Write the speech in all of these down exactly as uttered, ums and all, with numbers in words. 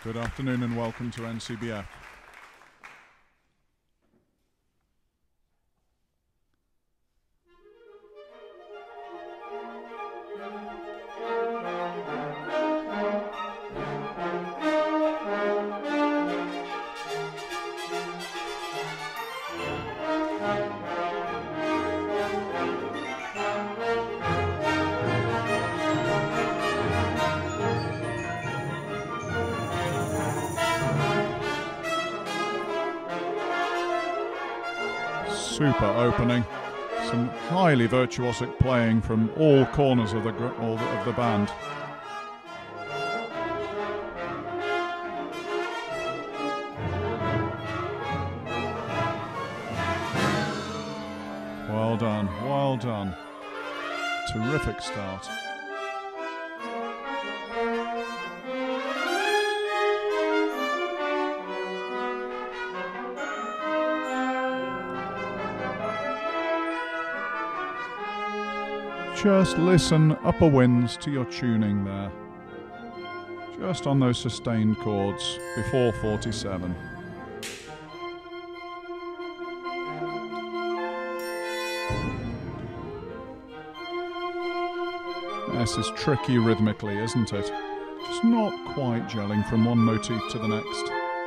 Good afternoon and welcome to N C B F. Super opening, some highly virtuosic playing from all corners of the all the, of the band. Well done, well done. Terrific start. Just listen, upper winds, to your tuning there. Just on those sustained chords before forty-seven. This is tricky rhythmically, isn't it? Just not quite gelling from one motif to the next.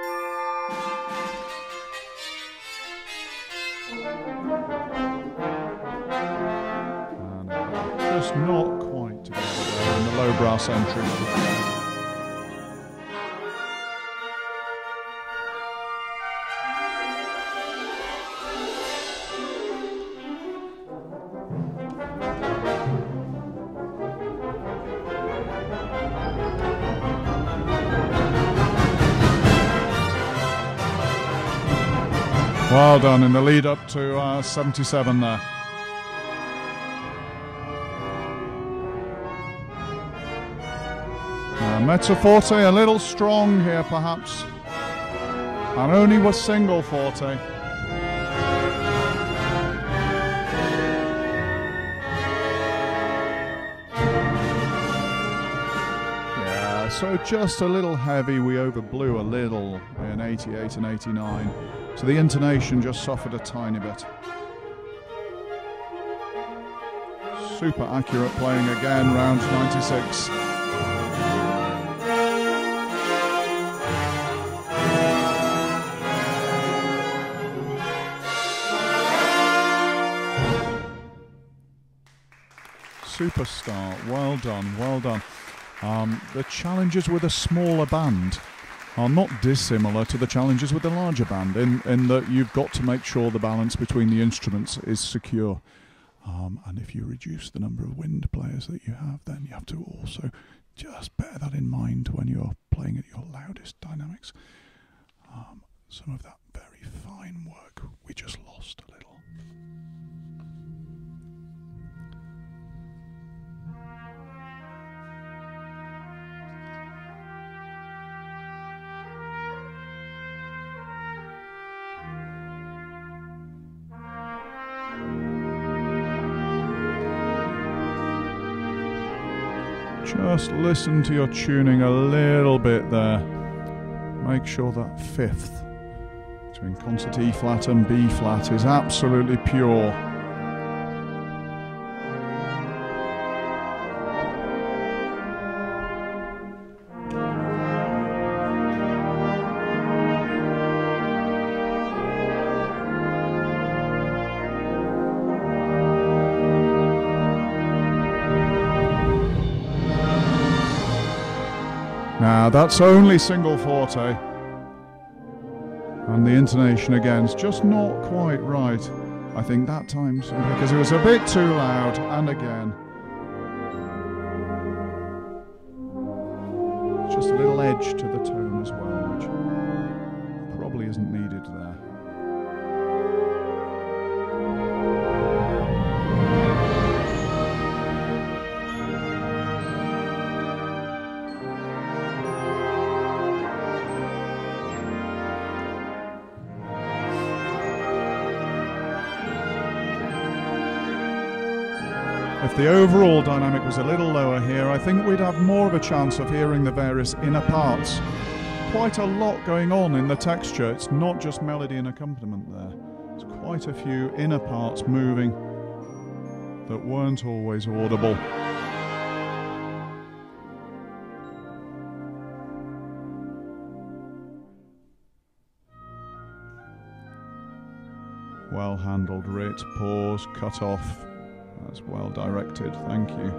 Just not quite together there in the low brass entry. Well done in the lead up to uh, seventy-seven there. Mezzo forte a little strong here perhaps, and only was single forte. Yeah, so just a little heavy. We overblew a little in eighty-eight and eighty-nine, so the intonation just suffered a tiny bit. Super accurate playing again, round ninety-six. Superstar, well done, well done. Um, the challenges with a smaller band are not dissimilar to the challenges with the larger band in, in that you've got to make sure the balance between the instruments is secure. Um, and if you reduce the number of wind players that you have, then you have to also just bear that in mind when you're playing at your loudest dynamics. Um, some of that very fine work we just lost a little. Just listen to your tuning a little bit there. Make sure that fifth between concert E flat and B flat is absolutely pure. Now that's only single forte, and the intonation again is just not quite right. I think that time because it was a bit too loud, and again just a little edge to the tone as well, which probably isn't needed there. If the overall dynamic was a little lower here, I think we'd have more of a chance of hearing the various inner parts quite a lot going on in the texture. It's not just melody and accompaniment there. There's quite a few inner parts moving that weren't always audible. Well handled writ, pause, cut off. That's well directed, thank you.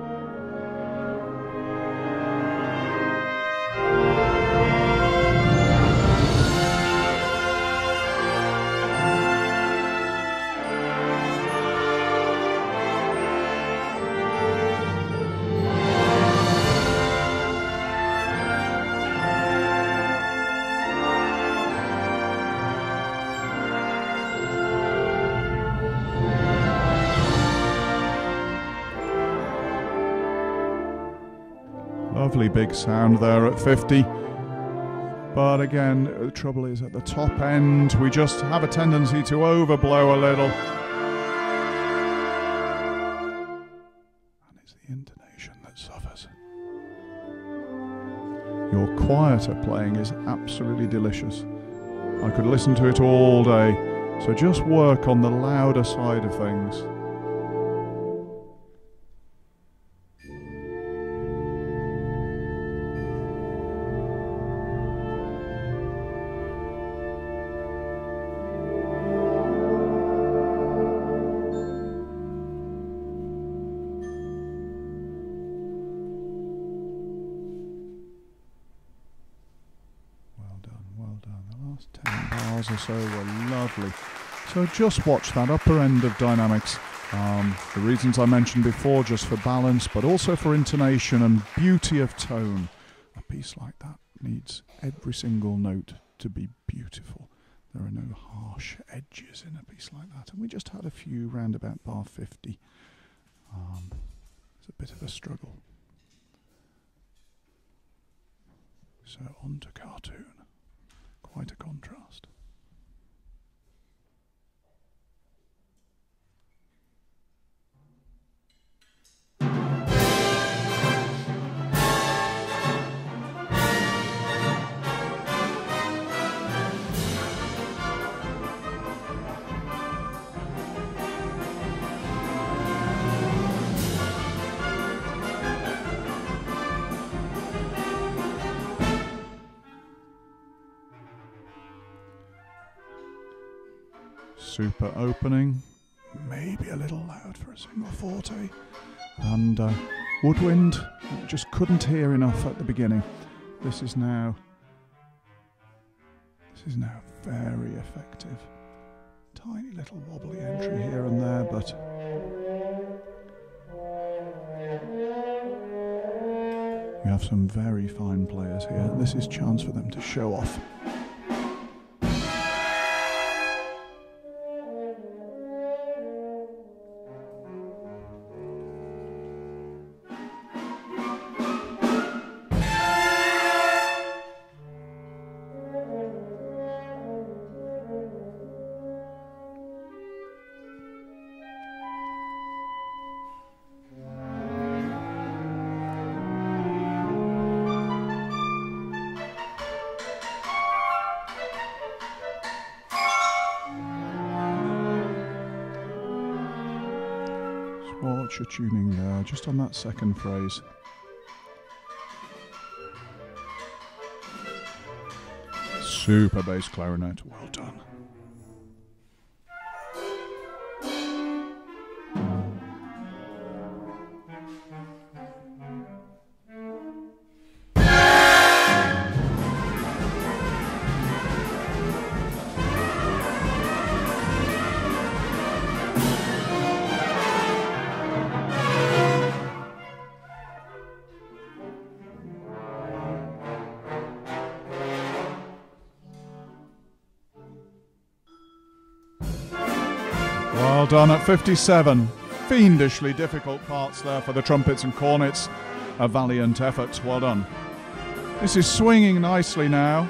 Lovely big sound there at fifty. But again, the trouble is at the top end, we just have a tendency to overblow a little. And it's the intonation that suffers. Your quieter playing is absolutely delicious. I could listen to it all day. So just work on the louder side of things. ten bars or so were lovely. So just watch that upper end of dynamics. Um, the reasons I mentioned before, just for balance, but also for intonation and beauty of tone. A piece like that needs every single note to be beautiful. There are no harsh edges in a piece like that. And we just had a few round about bar fifty. Um, it's a bit of a struggle. So on to cartoon. Quite a contrast. Super opening, maybe a little loud for a single forte, and uh, woodwind, just couldn't hear enough at the beginning. This is now, this is now very effective. Tiny little wobbly entry here and there, but you have some very fine players here. This is chance for them to show off. Watch your tuning there, just on that second phrase. Super bass clarinet, well done. Well done at fifty-seven. Fiendishly difficult parts there for the trumpets and cornets. A valiant effort. Well done. This is swinging nicely now.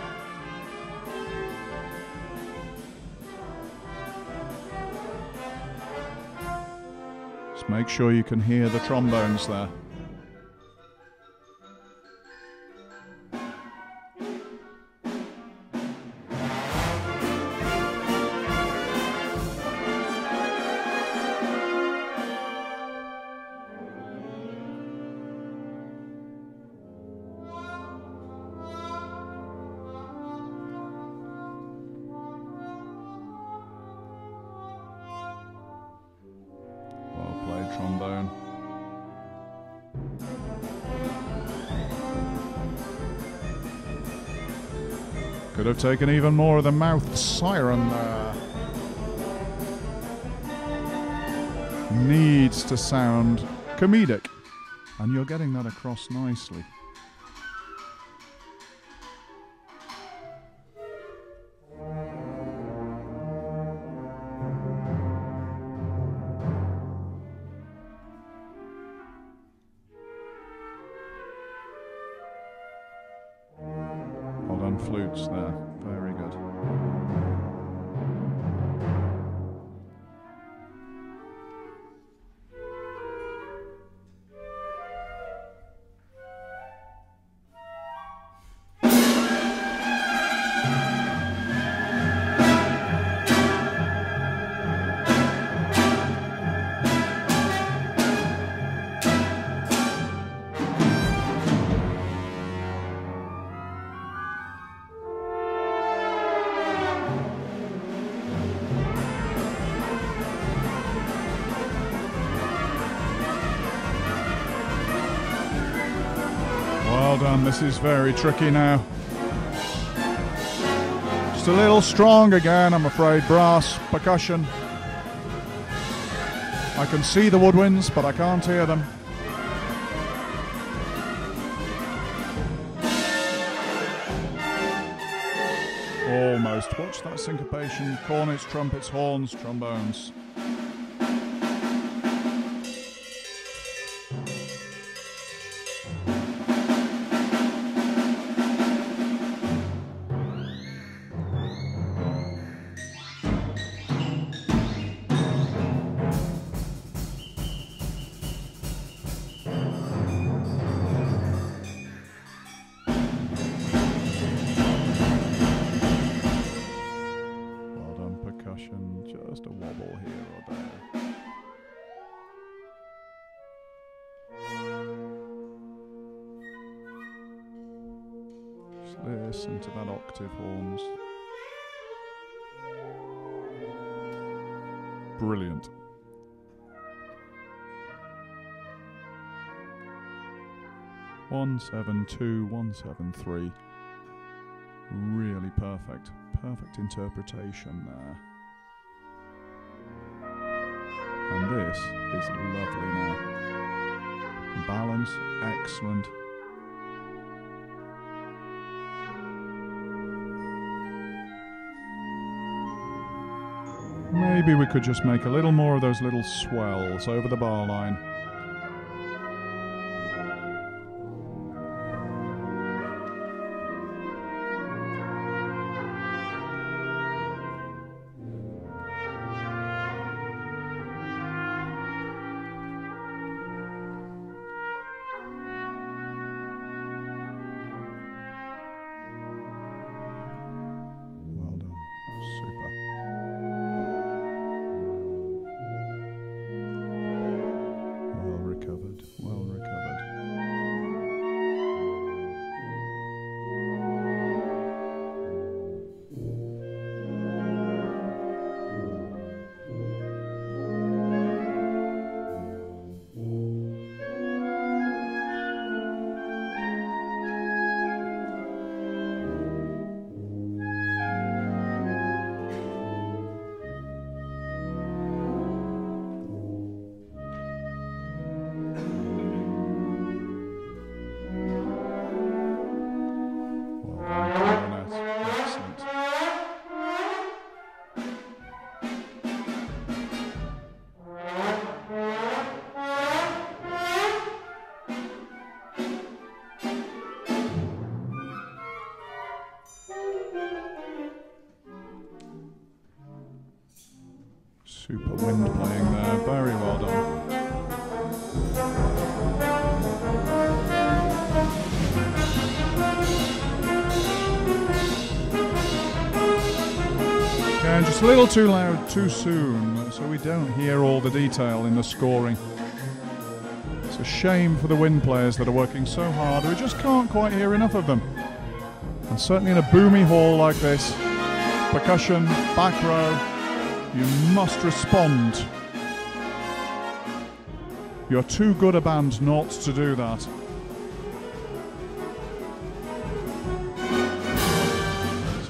Just make sure you can hear the trombones there. Could have taken even more of the mouth siren there. Needs to sound comedic, and you're getting that across nicely. Well done, flutes there. Very good. Well done, this is very tricky now. Just a little strong again, I'm afraid. Brass, percussion. I can see the woodwinds, but I can't hear them. Almost. Watch that syncopation. Cornets, trumpets, horns, trombones. Just a wobble here or there. Just listen to that octave horns. Brilliant. One seven two, one seven three. Really perfect. Perfect interpretation there. And this is lovely now. Balance, excellent. Maybe we could just make a little more of those little swells over the bar line. Well recovered. Super wind playing there, very well done. And just a little too loud too soon, so we don't hear all the detail in the scoring. It's a shame for the wind players that are working so hard, we just can't quite hear enough of them. And certainly in a boomy hall like this, percussion, back row, you must respond. You're too good a band not to do that.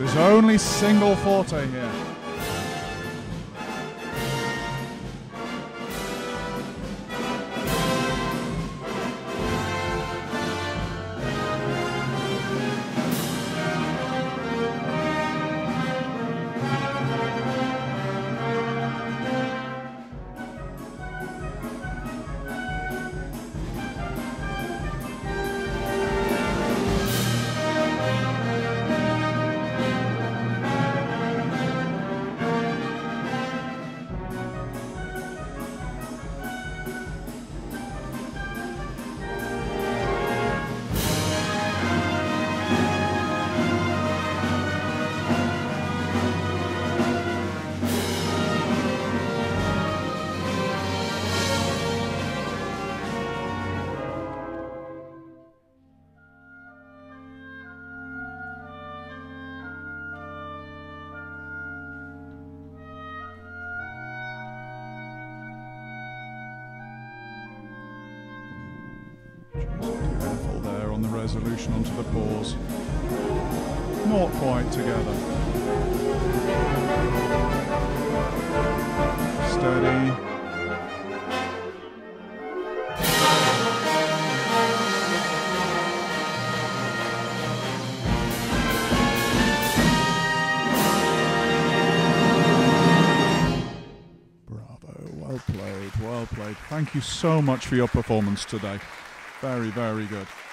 his only single forte here. Careful there on the resolution onto the pause. Not quite together. Steady. Bravo, well played, well played. Thank you so much for your performance today. Very, very good.